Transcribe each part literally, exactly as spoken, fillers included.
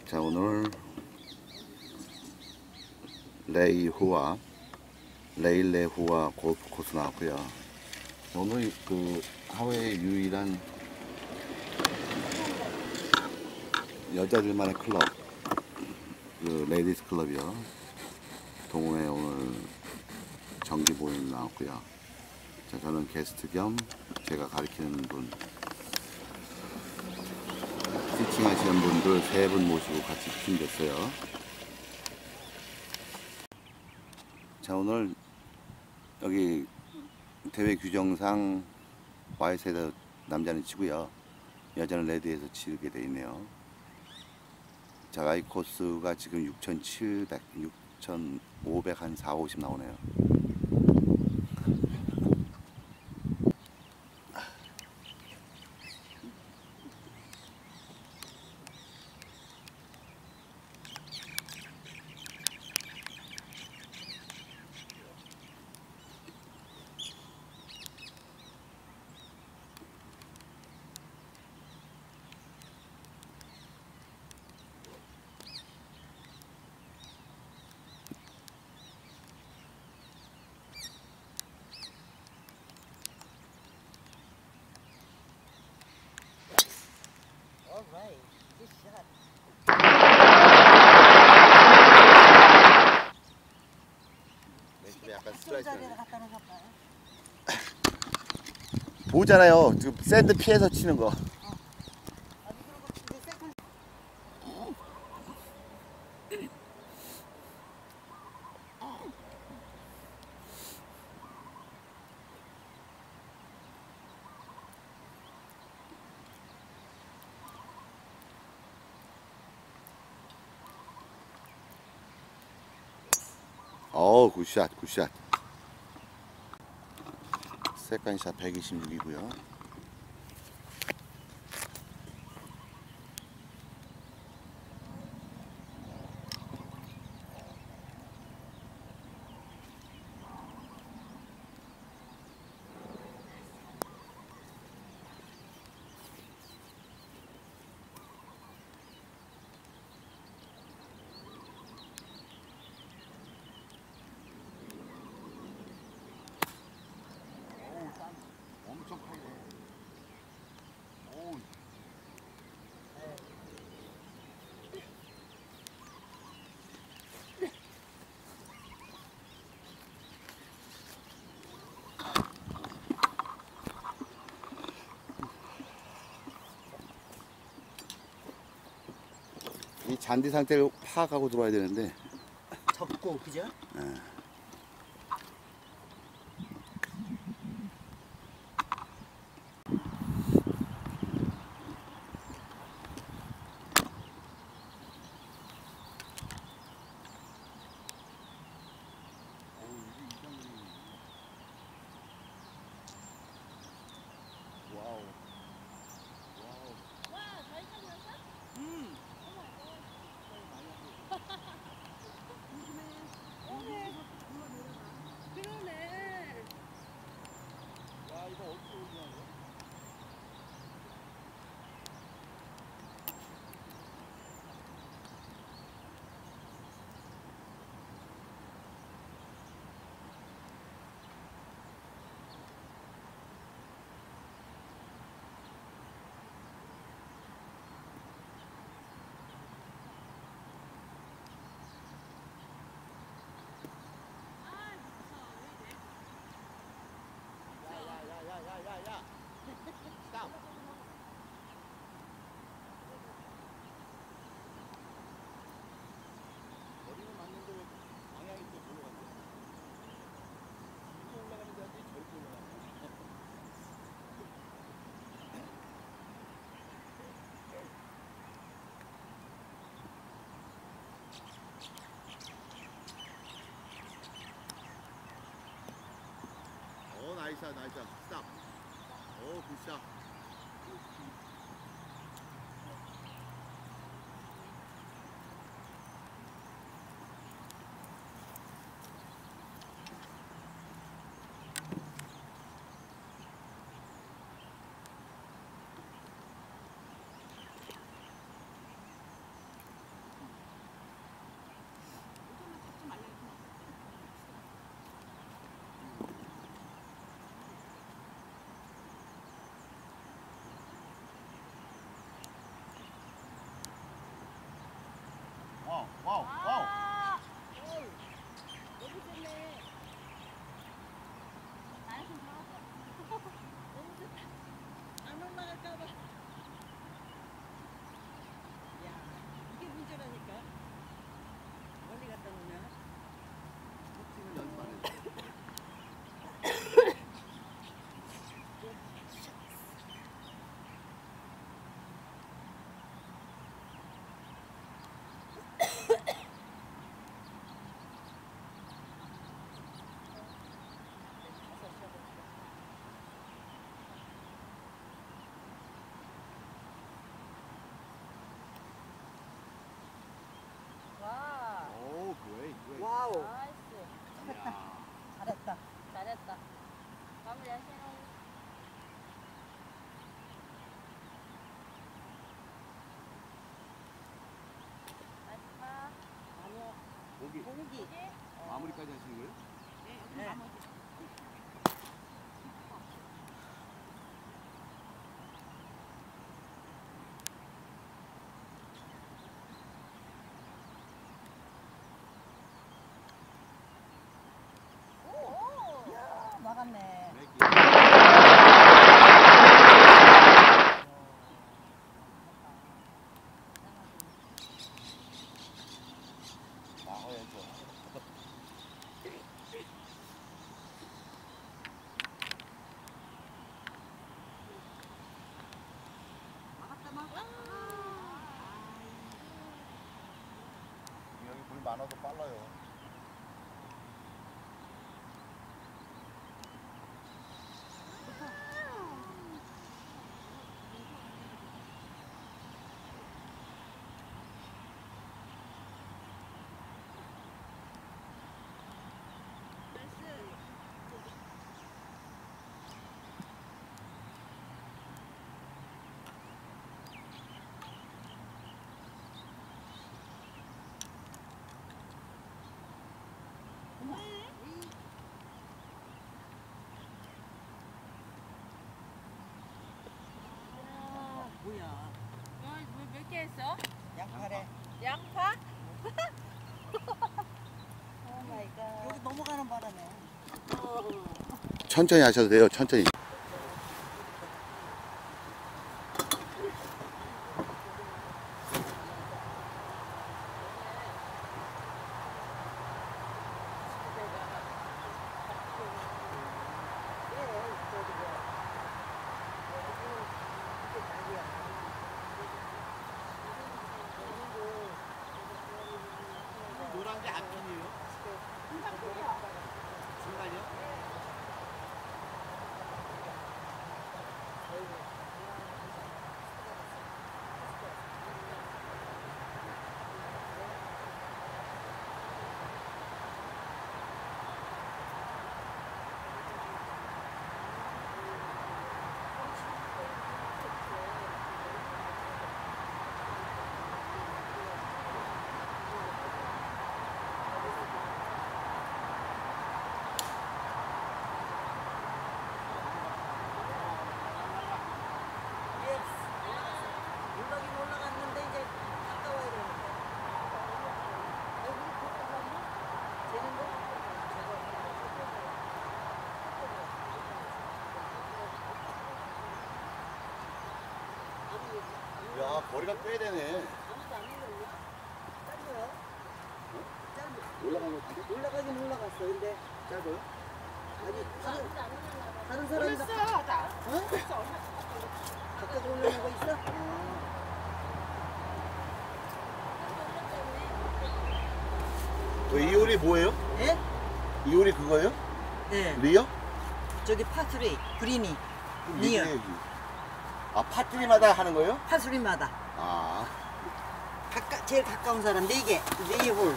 자, 오늘 레이후아 레일레후아 골프 코스 나왔고요. 오늘 그 하와이의 유일한 여자들만의 클럽, 그 레이디스 클럽이요. 동호회 오늘 정기 모임 나왔고요. 자, 저는 게스트 겸 제가 가르치는 분, 티칭 하시는 분들 세 분 모시고 같이 팀됐어요. 자, 오늘 여기 대회 규정상 와이에서 남자는 치고요, 여자는 레드에서 치게 돼 있네요. 자, 와이 코스가 지금 육천칠백, 육천오백 한 사, 오십 나오네요. Alright, good shot. 약간 좀 자리에 갖다 놓을까요? 보잖아요. 지금 샌드 피해서 치는 거. 아니 그리고 이제 세컨 어우, 굿샷, 굿샷. 세컨샷 백이십육이고요. 엄청 크네. 오. 이 잔디 상태를 파악하고 들어와야 되는데. 덮고 그죠? 네. 와우. 와우. 와, 잘 찾았어? 음. 오네. 그러네. 야, 이거 어떻게 올리냐, 이거? 야야야야야야야. 스탑. 머리는 맞는데 왜 방향이 또 저로 갔냐? 이렇게 올라가는 줄 알았더니 저렇게 올라가네. 오, 나이스, 나이스. 스탑. 오, 굿샷. 와우, 와우. 아, 어우, 너무 좋네. 나한테 잡았어. 너무 좋다. 안 올라갈까봐. 야, 이게 문제라니까. 멀리 갔다 오면. 팀은 연습 안 했어. 와, 오, 그레이, 그레이. 와우. 나이스. 야. 잘했다. 잘했다. 마무리 하세요. 마지막. 아니요. 고기. 공기. 마무리까지 하시는 거예요? 네. 오! 야, 막았네. 막아야죠. 막았다, 막았다. 여기 물 많아도 빨라요. 뭐야. 몇 개 했어? 양파래. 양파? 오 마이 갓. 여기 넘어가는 바람에. 천천히 하셔도 돼요, 천천히. 노란 게 앞편이에요? 순간이요? 올라긴 올라갔는데 이제 가까워야 되는데. 되는 거? 야, 거리가 꽤 되네. 아무도 안 올랐냐? 짧아요? 짧아. 올라간 것 같은데? 올라가긴 올라갔어. 근데 짧아요? 아니 다른 다른 사람들 올렸어, 나. 어? 가까이 올라오는 거 있어? 그 이효리 뭐예요? 예? 이효리 그거예요? 네. 리어? 저기 파수리 그린이 그럼 리어. 얘기해야지. 아, 파트리마다 하는 거예요? 파수리마다 아, 가까 제일 가까운 사람 네 개, 네 홀.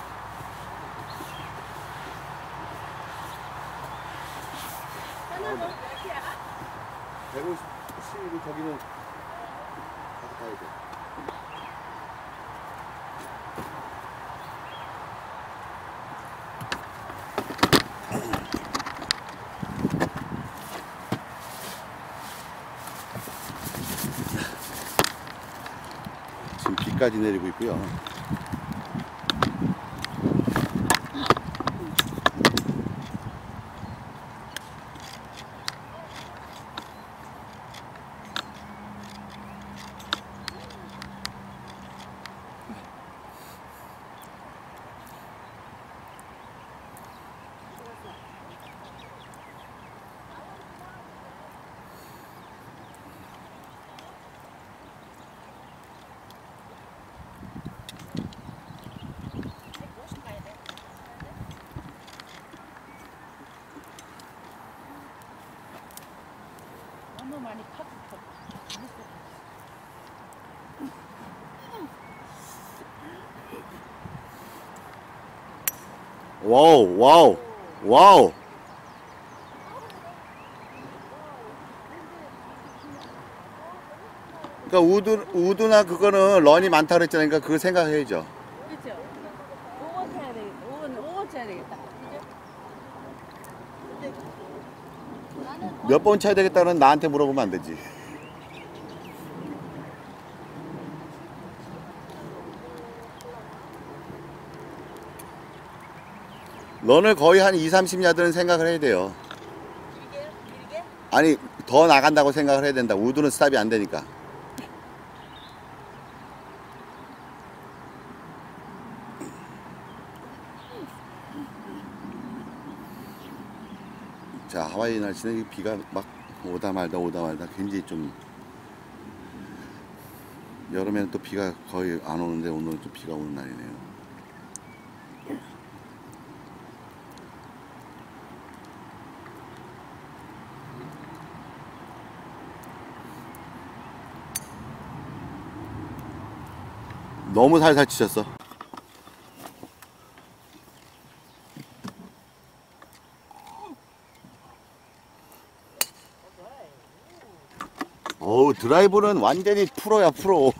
하나 너 몇 개야? 백오십이고 저기는 가서 가야 돼. 지금 비까지 내리고 있고요. 많이 탔어. 와우, 와우, 와우. 그러니까 우드, 우드나 그거는 런이 많다 그랬잖아요. 그러니까 그거 생각해야죠. 그렇죠. 오 번 쳐야 되겠다. 오 번, 오 번 쳐야 되겠다. 그죠? 나는 몇 번 쳐야 되겠다는 나한테 물어보면 안 되지. 런을 거의 한 이, 삼십 야드는 생각을 해야 돼요. 길게요? 길게? 아니, 더 나간다고 생각을 해야 된다. 우드는 스탑이 안 되니까. 자, 하와이 날씨는 이 비가 막 오다 말다 오다 말다 굉장히 좀, 여름에는 또 비가 거의 안 오는데 오늘은 좀 비가 오는 날이네요. 너무 살살 치셨어. 어우, 드라이브는 완전히 프로야, 프로.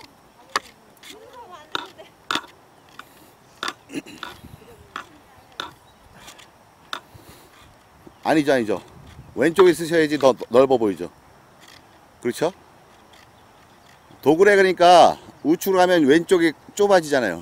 아니죠, 아니죠. 왼쪽에 쓰셔야지 더 넓어 보이죠. 그렇죠? 도그래 그러니까 우측으로 가면 왼쪽이 좁아지잖아요.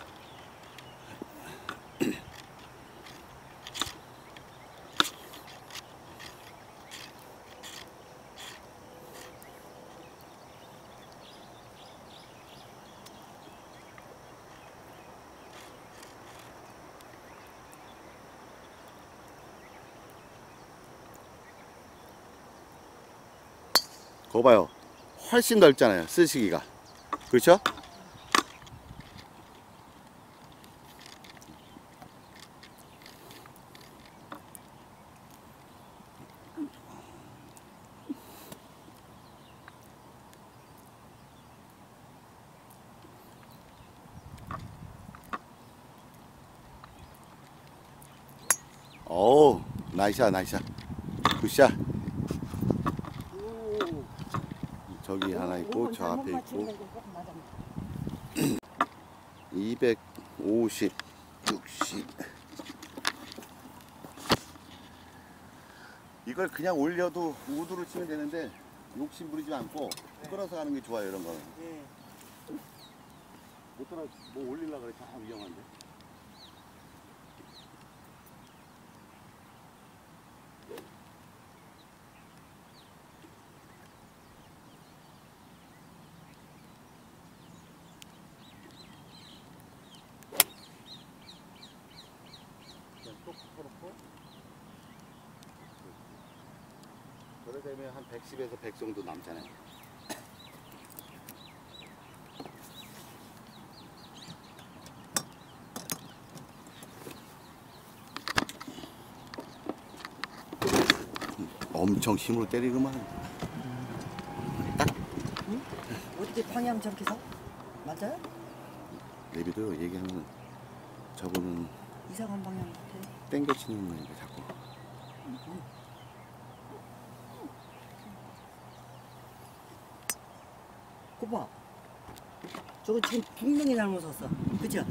그거 봐요. 훨씬 넓잖아요, 쓰시기가. 그렇죠? 어우, 나이샷, 나이샷. 굿샷. 오. 저기 하나 있고, 저 앞에 있고. 맞추는 거 맞아. 이백오십, 육십. 이걸 그냥 올려도 우드로 치면 되는데 욕심 부리지 않고 끌어서 가는 게 좋아요, 이런 거는. 네. 못 따라 뭐 올리려고 그래, 참 위험한데. 또 풀었고. 그래 되면 한 백십에서 백 정도 남잖아요. 엄청 힘으로 때리구만. 어떻게 방향 저렇게 서? 맞아요? 내비도 얘기하면 저분은 이상한 방향 같아. 땡겨치는 거니까 자꾸. 거봐. 저거 지금 분명히 잘못 섰어. 그죠?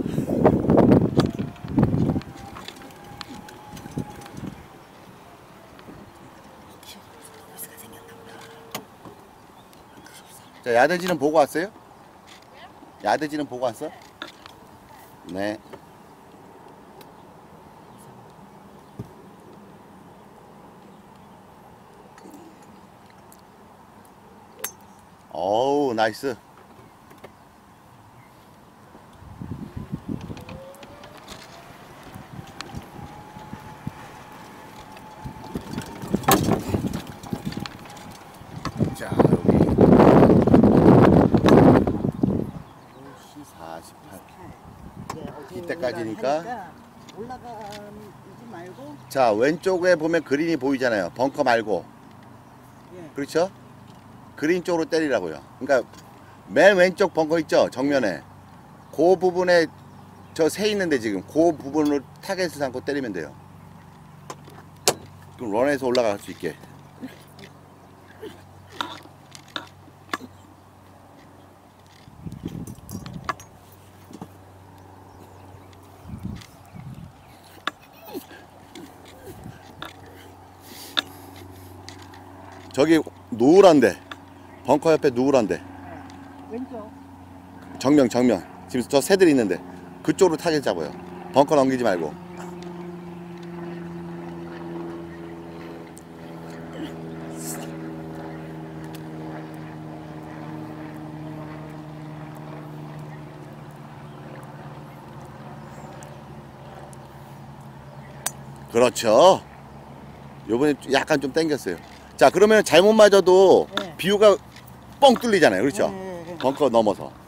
자, 야대지는 보고 왔어요? 야대지는 보고 왔어? 네. 어우, 나이스. 자, 여기 사십팔. 이때까지니까. 올라가지 말고. 자, 왼쪽에 보면 그린이 보이잖아요. 벙커 말고. 예. 그렇죠? 그린 쪽으로 때리라고요. 그러니까 맨 왼쪽 벙커 있죠? 정면에. 그 부분에 저 새 있는데 지금 그 부분으로 타겟을 삼고 때리면 돼요. 그럼 런에서 올라갈 수 있게. 저기 노을한데 벙커 옆에 노을한데 왼쪽. 정면 정면 지금 저 새들 있는데 그쪽으로 타겟 잡아요. 벙커 넘기지 말고. 그렇죠. 요번에 약간 좀 당겼어요. 자, 그러면 잘못 맞아도 네. 비유가 뻥 뚫리잖아요. 그렇죠? 네, 네, 네. 벙커 넘어서.